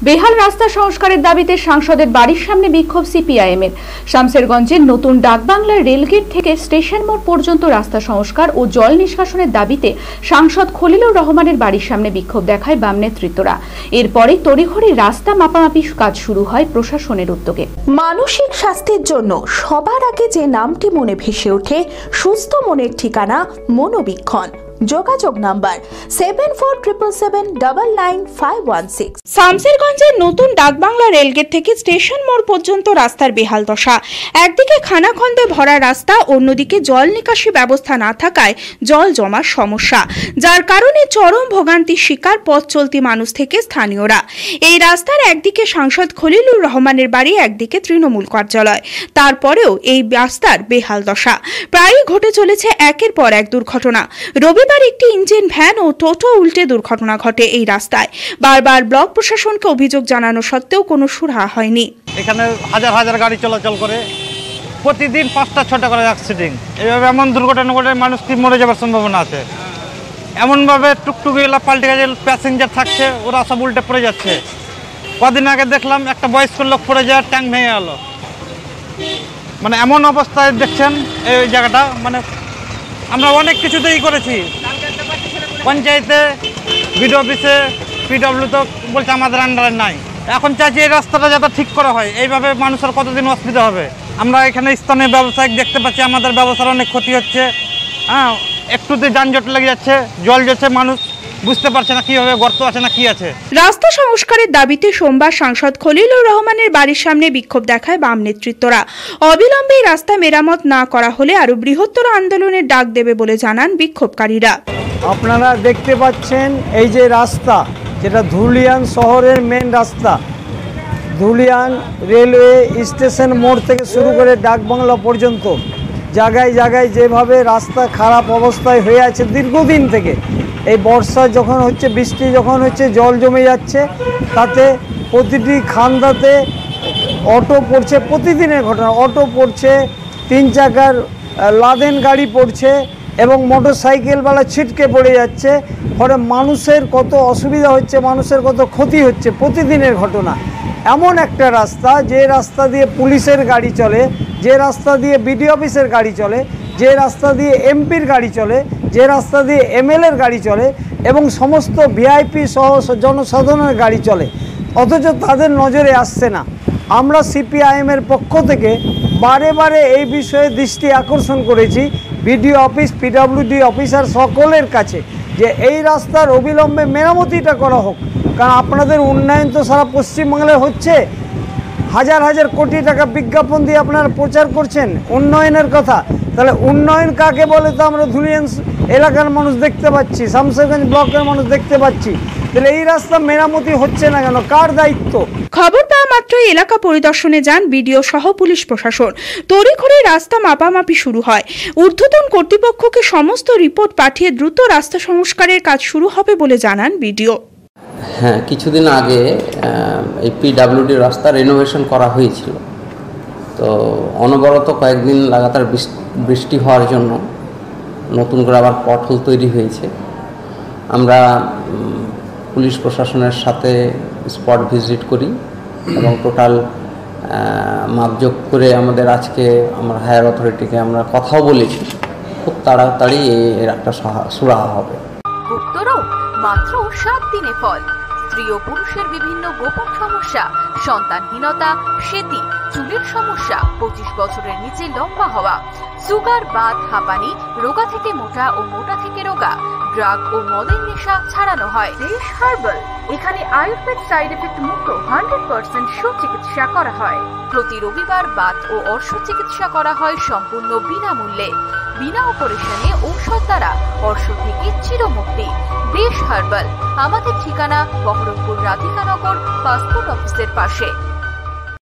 বেহাল রাস্তা সংস্কারের দাবিতে সাংসদের বাড়ির সামনে বিক্ষোভ সিপিআইএম এর। শামসেরগঞ্জের নতুন ডাকবাংলা রেলগেট থেকে স্টেশন মোড় পর্যন্ত রাস্তা সংস্কার ও জল নিষ্কাশনের দাবিতে সাংসদ খলিলুর রহমানের বাড়ির সামনে বিক্ষোভ দেখায় বাম নেতৃত্বরা। এরপরে তড়িঘড়ি রাস্তা মাপামাপি কাজ শুরু হয় প্রশাসনের উদ্যোগে। মানসিক স্বাস্থ্যের জন্য সবার আগে যে নামটি মনে ভেসে ওঠে, সুস্থ মনের ঠিকানা মনোবীক্ষণ। যোগাযোগ নাম্বার 7477799516। শামসেরগঞ্জের নতুন ডাকবাংলা রেলগেট থেকে স্টেশন মোড় পর্যন্ত রাস্তার বেহাল দশা। একদিকে খানাখন্দে ভরা রাস্তা, অন্যদিকে জল নিকাশি ব্যবস্থা না থাকায় জল জমার সমস্যা, যার কারণে চরম ভোগান্তির শিকার পথ চলতি মানুষ থেকে স্থানীয়রা। এই রাস্তার একদিকে সাংসদ খলিলুর রহমানের বাড়ি, একদিকে তৃণমূল কার্যালয়। তারপরেও এই রাস্তার বেহাল দশা। প্রায়ই ঘটে চলেছে একের পর এক দুর্ঘটনা। রবিবার একটি ইঞ্জিন ভ্যান ও টোটো উল্টে দুর্ঘটনা ঘটে এই রাস্তায়। বারবার ব্লক প্রশাসনকে অভিযোগ জানানো সত্ত্বেও কোনো সুরাহা হয়নি। এখানে হাজার হাজার গাড়ি চলাচল করে, প্রতিদিন 5টা-6টা করে অ্যাক্সিডেন্ট। এইভাবে এমন দুর্ঘটনা ঘটে মানুষ কি মরে যাওয়ার সম্ভাবনা আছে। এমনভাবে টুকটুকিগুলো পাল্টে গেছে, প্যাসেঞ্জার থাকছে, ওরা সব উল্টে পড়ে যাচ্ছে। কদিন আগে দেখলাম একটা বয়স্ক লোক পড়ে যায়, ট্যাঙ্ক ভেঙে গেল। মানে এমন অবস্থায় দেখছেন এই জায়গাটা। মানে আমরা অনেক কিছুতেই করেছি, পঞ্চায়েতে, বিডিও অফিসে, পিডব্লিউ তো বলছে আমাদের আন্ডারে নাই। এখন চাইছি এই রাস্তাটা যাতে ঠিক করা হয়। এইভাবে মানুষের কতদিন অসুবিধা হবে। আমরা এখানে স্থানীয় ব্যবসায়িক দেখতে পাচ্ছি আমাদের ব্যবসার অনেক ক্ষতি হচ্ছে। একটুতে যানজট লেগে যাচ্ছে, জল যাচ্ছে, মানুষ বুঝতে পারছে না কিভাবে গর্ত আছে না কি আছে। রাস্তা সংস্কারের দাবিতে সোমবার সাংসদ খলিলুর রহমানের বাড়ির সামনে বিক্ষোভ দেখায় বাম নেতৃত্বরা। অবিলম্বে রাস্তা মেরামত না করা হলে আরো বৃহত্তর আন্দোলনের ডাক দেবে বলে জানান বিক্ষোভকারীরা। আপনারা দেখতে পাচ্ছেন এই যে রাস্তা, যেটা ধুলিয়ান শহরের মেন রাস্তা, ধুলিয়ান রেলওয়ে স্টেশন মোড় থেকে শুরু করে ডাকবাংলা পর্যন্ত জায়গায় জায়গায় যেভাবে রাস্তা খারাপ অবস্থায় হয়ে আছে দীর্ঘদিন থেকে। এই বর্ষা যখন হচ্ছে, বৃষ্টি যখন হচ্ছে, জল জমে যাচ্ছে, তাতে প্রতিটি খান্দাতে অটো পড়ছে। প্রতিদিনের ঘটনা, অটো পড়ছে, 3 চাকার লাদেন গাড়ি পড়ছে এবং মোটর সাইকেলওয়ালা ছিটকে পড়ে যাচ্ছে। ফলে মানুষের কত অসুবিধা হচ্ছে, মানুষের কত ক্ষতি হচ্ছে, প্রতিদিনের ঘটনা। এমন একটা রাস্তা, যে রাস্তা দিয়ে পুলিশের গাড়ি চলে, যে রাস্তা দিয়ে বিডিও অফিসের গাড়ি চলে, যে রাস্তা দিয়ে এমপির গাড়ি চলে, যে রাস্তা দিয়ে এমএলএর গাড়ি চলে এবং সমস্ত ভিআইপি সহ জনসাধারণের গাড়ি চলে, অথচ তাদের নজরে আসছে না। আমরা সিপিআইএমের পক্ষ থেকে বারে বারে এই বিষয়ে দৃষ্টি আকর্ষণ করেছি বিডিও অফিস, পিডব্লিউডি অফিসার সকলের কাছে, যে এই রাস্তার অবিলম্বে মেরামতিটা করা হোক। কারণ আপনাদের উন্নয়ন তো সারা পশ্চিমবাংলায় হচ্ছে, হাজার হাজার কোটি টাকা বিজ্ঞাপন দিয়ে আপনারা প্রচার করছেন উন্নয়নের কথা। তাহলে উন্নয়ন কাকে বলে তো আমরা ধুলিয়ান এলাকার মানুষ দেখতে পাচ্ছি, শামসেরগঞ্জ ব্লকের মানুষ দেখতে পাচ্ছি। তাহলে এই রাস্তা মেরামতি হচ্ছে না কেন? কার দায়িত্ব? খবর পাওয়া মাত্র এলাকা পরিদর্শনে যান বিডিও সহ পুলিশ প্রশাসন। তড়িঘড়ি রাস্তা মাপামাপি শুরু হয়। ঊর্ধ্বতন কর্তৃপক্ষকে সমস্ত রিপোর্ট পাঠিয়ে দ্রুত রাস্তা সংস্কারের কাজ শুরু হবে বলে জানান বিডিও। হ্যাঁ, কিছুদিন আগে এই পিডব্লিউডি রাস্তা রিনোভেশন করা হয়েছিল। তো অনবরত কয়েকদিন লাগাতার বৃষ্টি হওয়ার জন্য নতুন করে আবার পথহোল তৈরি হয়েছে। আমরা পুলিশ প্রশাসনের সাথে স্পট ভিজিট করি এবং টোটাল মাপজোক করে আমাদের আজকে আমরা হায়ার অথরিটিকে আমরা কথাও বলেছি, খুব তাড়াতাড়ি এর একটা সুরাহা হবে। মাত্র 7 দিনে ফল। স্ত্রী ও পুরুষের বিভিন্ন গোপন সমস্যা, সন্তানহীনতা, সেতি, চুলের সমস্যা, 25 বছরের নিচে লম্বা হওয়া, সুগার, বাত, হাঁপানি, রোগা থেকে মোটা ও মোটা থেকে রোগা, ড্রাগ ও মদের নেশা ছাড়ানো হয়। দেশ হার্বাল, এখানে আয়ুর্বেদ সাইড এফেক্ট মুক্ত 100% সুচিকিৎসা করা হয়। প্রতি রবিবার বাত ও অর্শ চিকিৎসা করা হয় সম্পূর্ণ বিনামূল্যে। বিনা অপারেশনে ঔষধ দ্বারা অর্শ থেকে চিরমুক্তি। দেশ হার্বাল, আমাদের ঠিকানা বহরমপুর রাধিকানগর পাসপোর্ট অফিসের পাশে।